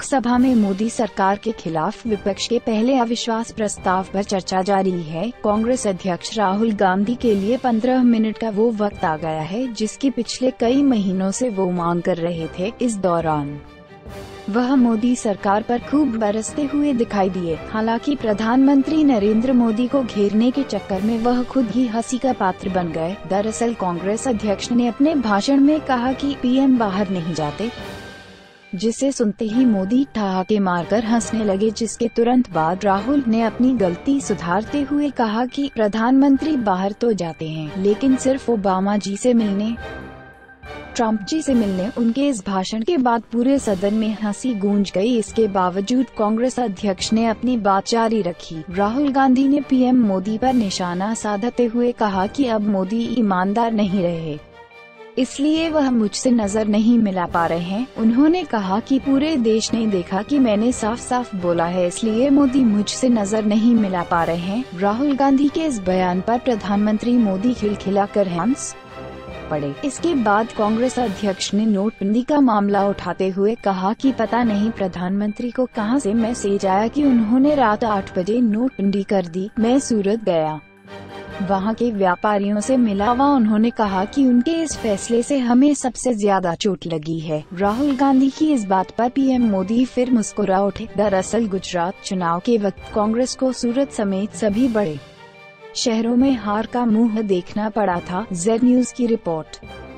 लोकसभा में मोदी सरकार के खिलाफ विपक्ष के पहले अविश्वास प्रस्ताव पर चर्चा जारी है। कांग्रेस अध्यक्ष राहुल गांधी के लिए 15 मिनट का वो वक्त आ गया है जिसकी पिछले कई महीनों से वो मांग कर रहे थे। इस दौरान वह मोदी सरकार पर खूब बरसते हुए दिखाई दिए। हालांकि प्रधानमंत्री नरेंद्र मोदी को घेरने के चक्कर में वह खुद ही हंसी का पात्र बन गए। दरअसल कांग्रेस अध्यक्ष ने अपने भाषण में कहा कि पीएम बाहर नहीं जाते, जिसे सुनते ही मोदी ठहाके मारकर हंसने लगे, जिसके तुरंत बाद राहुल ने अपनी गलती सुधारते हुए कहा कि प्रधानमंत्री बाहर तो जाते हैं, लेकिन सिर्फ ओबामा जी से मिलने, ट्रंप जी से मिलने। उनके इस भाषण के बाद पूरे सदन में हंसी गूंज गई। इसके बावजूद कांग्रेस अध्यक्ष ने अपनी बात जारी रखी। राहुल गांधी ने पीएम मोदी पर निशाना साधते हुए कहा कि अब मोदी ईमानदार नहीं रहे, इसलिए वह मुझसे नजर नहीं मिला पा रहे हैं। उन्होंने कहा कि पूरे देश ने देखा कि मैंने साफ साफ बोला है, इसलिए मोदी मुझसे नजर नहीं मिला पा रहे हैं। राहुल गांधी के इस बयान पर प्रधानमंत्री मोदी खिलखिलाकर हंस पड़े। इसके बाद कांग्रेस अध्यक्ष ने नोटबंदी का मामला उठाते हुए कहा कि पता नहीं प्रधानमंत्री को कहां से मैसेज आया कि उन्होंने रात 8 बजे नोटबंदी कर दी। मैं सूरत गया, वहां के व्यापारियों से मिला। उन्होंने कहा कि उनके इस फैसले से हमें सबसे ज्यादा चोट लगी है। राहुल गांधी की इस बात पर पीएम मोदी फिर मुस्कुरा उठे। दरअसल गुजरात चुनाव के वक्त कांग्रेस को सूरत समेत सभी बड़े शहरों में हार का मुंह देखना पड़ा था। Z न्यूज़ की रिपोर्ट।